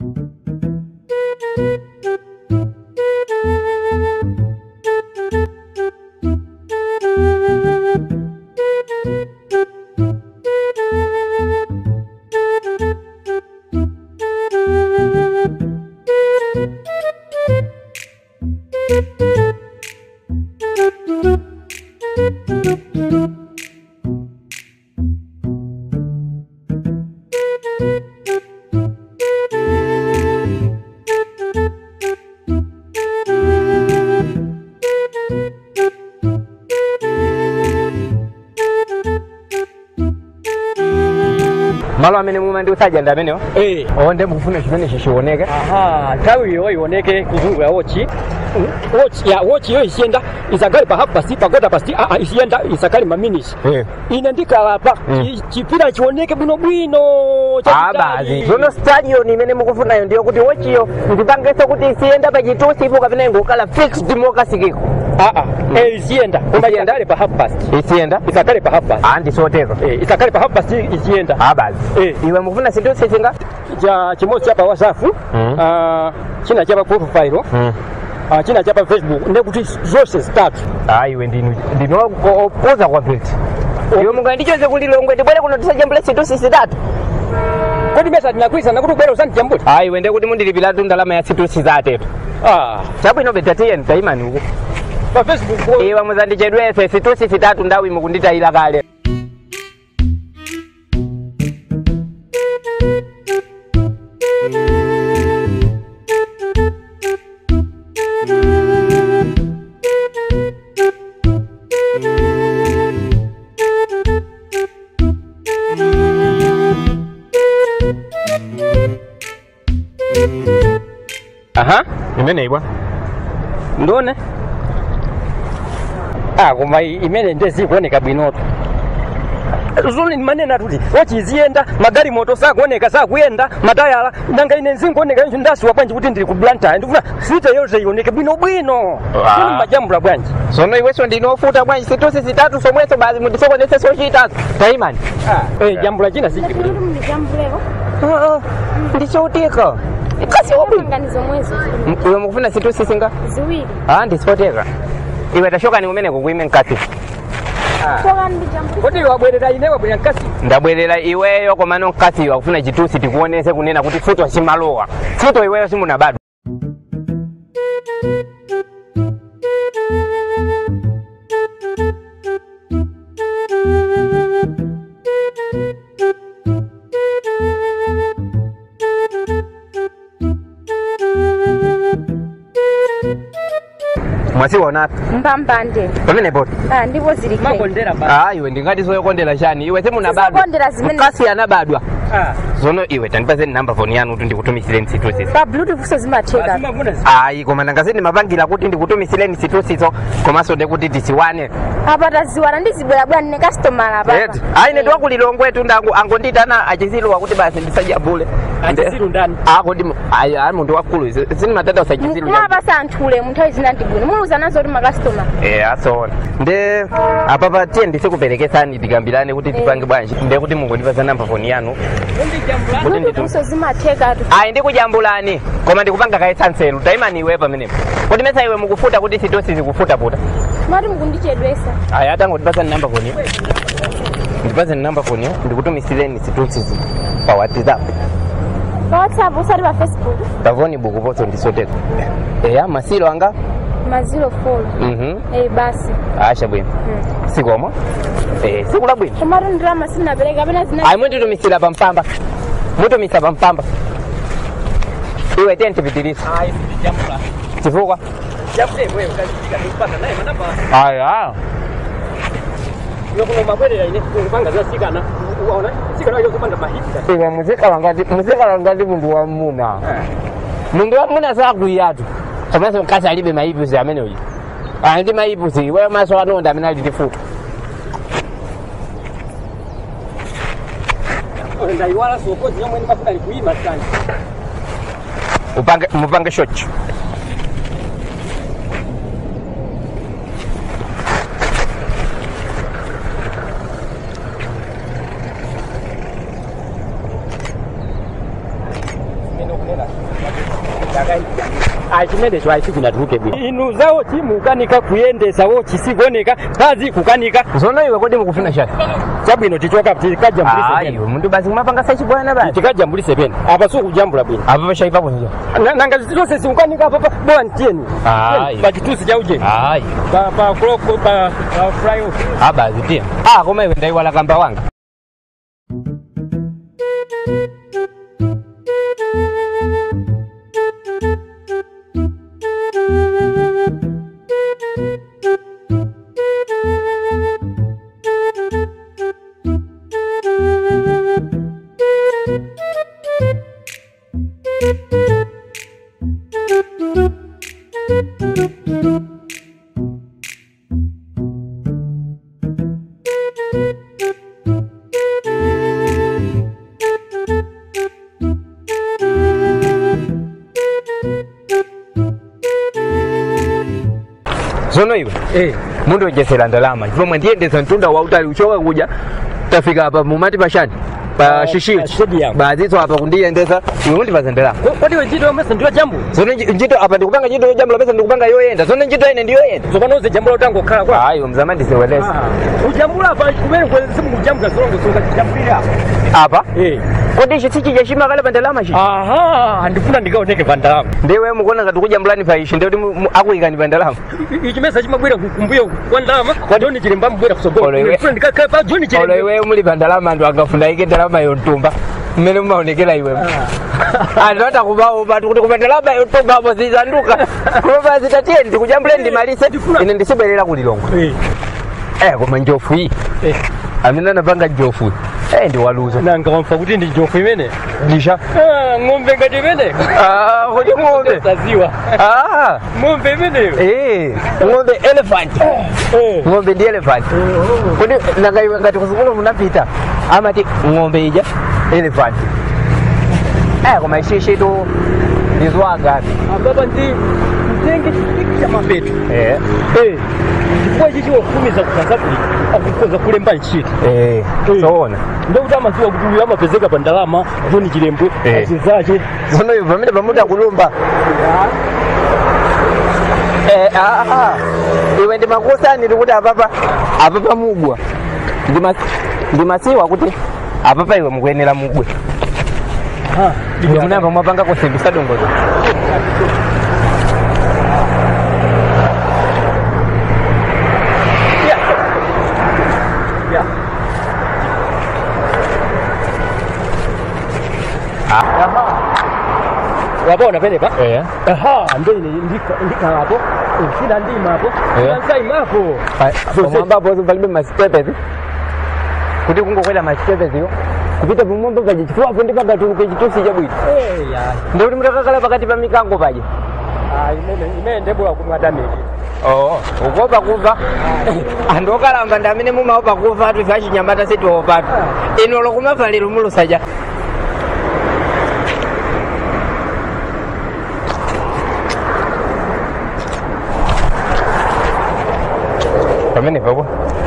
Malo amene mumandi usajenda amenewo onde mufuna chimene chichioneke nthawi iyo ioneke kuzungu ya watch yo isiyenda isakali pa half past pa quarter past isiyenda isakali ma minutes ine ndikalapa chipira chioneke bwino bazi zono stadion imene mukufunayo ndiyo kuti watch yo ndipangeso kuti isiyenda pa chitusi ipo kapena ngokala fixed mokasikiko isiyenda koma yendale pa half past isiyenda isakali pa half past ndisoteka isakali pa half past isiyenda bazi iwe mufuna situsi singa cha chimosi chapa WhatsApp china chapa profile china chapa Facebook ndekuti zose zitatu iwe ndinopoza kwa pete iwe mungandichoze kulilongwe ndibwere kuno tisajambule situsi zitatu kodi mesa tinakwisa nakuti ubwere usandijambule iwe ndekuti mundilipiratu ndalama ya situsi zatetu chabwino betatiyeni taimani uko pa Facebook iwe muzandichedwese situsi zitatu ndawi mukunditayila kale imene ibwa ndone koma imene ndezikuoneka bwinoto zoni manena tuti wachiziyenda magari moto sakuoneka sakuyenda matayala nanga ine nzinkuoneka incho ndasiwa bwanji kuti ndili ku Blantyre ndikufuna site yonse ioneke bwino kuni majambula bwanji sono iweso ndinofuta bwanji situsi zitatu somweso bazi mundisokonese sochitatu taimani jambula china sichi ndichotika kasi nganizo mwezo iwe mukufuna situsi singa ziwiri ndisoteka iwe tashoka ni umene kukuime nkasi kodi wabwerera ine wabwerera nkasi ndabwerera iweyo komano nkasi wakufuna chitusi tikuonese kunena kuti futo simalowa futo iweyo simuna bado mwasiwona mpambande pamene boti ndipo zili makondera iwe ndingati soyokondera chani iwe simunabadwa kasi anabadwa zono iwe tandipazeni namba phone yanu kuti ndikutumisireni situsi pa bluetooth so zimatheka koma ndangazeni mapangira kuti ndikutumisireni situsizo komanso ndekuti tisiwane apa taziwana ndizibwerabwera nne customer apa ine ndiwakulilongwetu angonditana achiziluwa kuti basi ndisajabule achizilu ndani kodi munthu wakulu sinimatata usachizilu mwapasa anthule munthawi zina ndibwino muuza nazo kuti makastoma asona nde apapa tiye ndisikuperekesani tikambirane kuti tipange bwanji ndekuti mungondipasa namba phone yanu so zimatheka ndikujambulani koma ndikupanga kayesanselu taimani iwe pamenepo kuti mesa iwe mukufuta kuti situsi zikufuta puta mati mukundichedwesa atangondipasani namba phone ndipasani namba phone ndikutumisireni situsi pa WhatsApp pa WhatsApp usati pa Facebook pavoni buku poso ndisoteka masilo anga mazilo 4 basi asha bwino sikoma sikula bwino komatu ndirama sinapereka pena zina mwenditumisira pampamba mutumisa pampamba iwe tiye ntipitiriso chifukwa iwe muzikala ngati munthu wamuna munthu wamuna sakuyatu komanso mkazi alibe maipusi ameneyo ndi maipusi iwe maso anonda amene ali tifuta ndaiwala sokozi yomwe ndimafuna likuima sana mupange shochi chimene chwaisi kunatuluke bwino inu zawo chimukanika kuyendesawo chisikuoneka kazi kukanika zono iwe kodi mukufuna chani chabwino tichoka tikajambulise iwe muntu basi kumapanga sachibwana basi tikajambulise pena apa sukujambula bwino apa pachaipapo nja nanga zonse sikukanika apa bora ntiyeni pachitusi chauje pa clock pa flyover abazi pia koma iwe ndaiwala kamba wanga zono iwe mundu ojesera ndalama chifomwe ndiyendesa mtunda wa utali uchoka kuja tafika hapa mumati pashani pa shishio bazizo hapa kundiyendesa iwe mundipaza ndalama kodi njito mesa ndiyo jambo zono njito hapa ndikupanga njito jambo la pesa ndikupanga yoyenda zono njito ine ndiyo yenda zokanoze jambo la utango khala kwa ayo mzamandi sewelesa ujambula hapa kumene kwelesimu kujambuka zongo soka kijambulira hapa kodi ishi sichija shima kale pandalama shi ndifuna ndikaoneke pandalama ndiwe mukona ngati kujambulani pa ishi ndiyo akuyikani pandalama ichimesa chimabwera kumbuyo kwa ndalama kwa John Chilimba mbwera kusogolo ndifuna ndikakhala pa John Chilimba iwe muli pandalama andu akafuna ike ndalama yontumba mmene mumaonekera iwe anota kubawo batu kuti kupandalama yontumba apo zizanduka kuloba zitatiye ndikujambule ndimalise ine ndisibwerera kulilongo koma njofu iyi amene anapanga njofu ndiwaluza nanga wamfa kuti ndi njofu imene ndisha ng'ombe ngati imene kuti ng'ombe saziwa ng'ombe imeneyo ng'ombe elephant ng'ombe ndi elephant kuti nanga iwe ngati kusukulu munapita amati ng'ombe ija elephant koma ishishitu ndizwagapi ababa nditenge chipiki cha mapeto chifukwa ichi chiwofumiza kukazabuli akukoza kulemba ntchito zoona ndikuti amaziwa kuti uyu amapezeka pa ndalama John Chilimba achizache zono iwe pamene pamuda kulumba iwe ndimakusani kuti apapa mugwa ndimasiwa kuti apapa iwe mukuyenera mugwe ndikunamba mwapanga kusembisa dongozo wabona penepa mbele ndika hapo shida ndima hapo nsaima hapo mwambapo palibe masitepezi kuti kungokwela masitepezi yo kupita pamwamba paje chifukwa apo ndipakatuluke chitusi chabwino ndikuti mutakakhala pakati pa mikango paje imene ndebula kumwadamiki ukopa kuva anthu okalamba ndi amene mumaopa kuva atu ife achinyamata sitiopatu ino lokumavaliro mulusaja pamene papo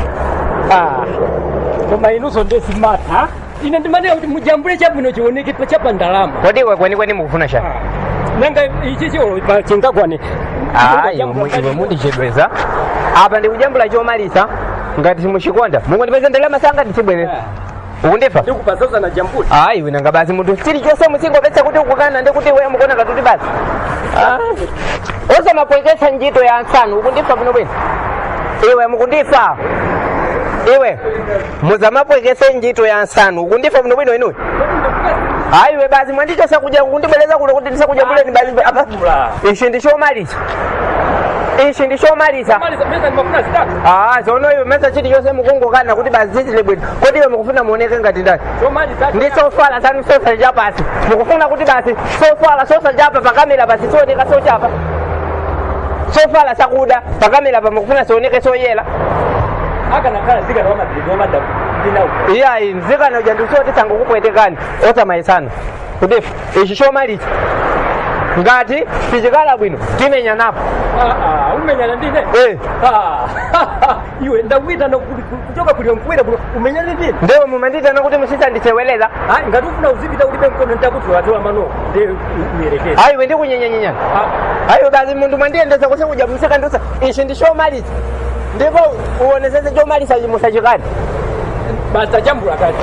koma inuso ndesimata ine ndimanena kuti mujambule chabwino chioneke chapa ndalama kodi iwe kwenikweni mukufuna chani nanga ichi chingakwane iwe mundichedweza apa ndikujambula chomalisa ngati simuchikonda mungondipeza ndalama sanga ndisibwerera ukundifa ndikupazoza na jambula iwe nanga basi munthu chilichonse musingopetsa kuti ukukana ndi kuti iwe mukona katuti basi osamapweketsa ntchito ya nsanu ukundifa kuno bwino iwe mukundifa iwe muzamapwekese ntchito ya nsanu ukundifa kuno bwino inuyo iwe basi mwandichosa kuja kundibwereza kuno kuti ndisakujambuleni basi apa ichi ndichomalisa ichi ndichomalisa zono iwe mesa chilichonse mukungokana kuti basi zizile bwino kodi iwe mukufuna muoneke ngati ndani ndi sofala sanu sosa chapasi mukufuna kuti basi sofala sosa chapa pakamera basi sioneka sochapa sofala sakuda pakamera pa mukufuna sioneke soyela iyayi nzikana uja ndisoti sango kupwetekani osamayisana kudifu ichi chomalisa ngati tichikala bwino timenya napo umenyana ndine iwe ndakuitana kuchoka kulio mkwira umenyana ndine ndewe mumanditana kuti musisandiseweleza ngati ufuna uzipita ulibe mkono ntakutolatola mano nde uyerekeza ayiwe ndikunyenyanyenyana ayiwe basi munthu mwandiyendesa kuse kuja msekandusa ichi ndi chomalisa ndipo uonesese chomalisa musachikani basi tajambula kati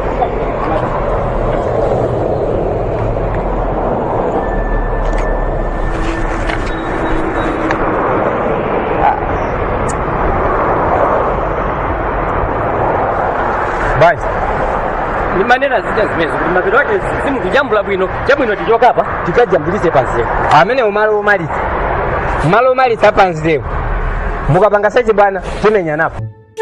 basi ni manena zija zimezo kuti mapito ake simu kujambula bwino chabwino tichoka apa tikajambulise pansi amene umalo umalisa pansi mukapanga sachi bwana timenya napo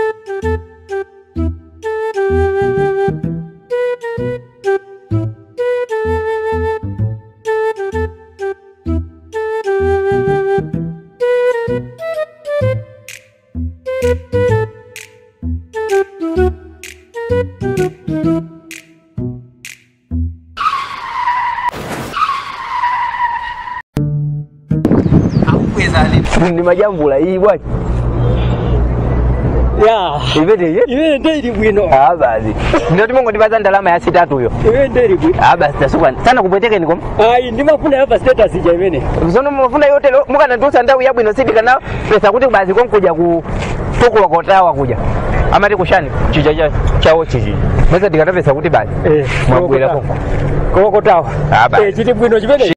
ni majambula hii bwana iwe ndiri bwino basi ndio timongo ndipaza ndalama ya 6 huyo iwe ndiri bwino basi tasukwa sana kupweteke niko ndimafuna hapa status ija imene zono mufuna yote mukana ndusa ndau ya bwino sidika nawo pesa kuti basi konkuja ku tuku wakotawa kuja amati kushani chicha chawo mesa dikana pesa kuti basi mwabwera koko kokotawa chiti bwino chimene